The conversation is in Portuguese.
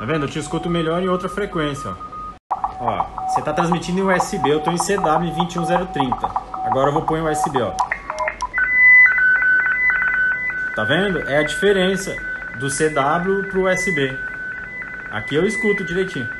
vendo? Eu te escuto melhor em outra frequência, ó. Você tá transmitindo em USB, eu tô em CW 21030. Agora eu vou pôr em USB, ó. Tá vendo? É a diferença do CW pro USB. Aqui eu escuto direitinho.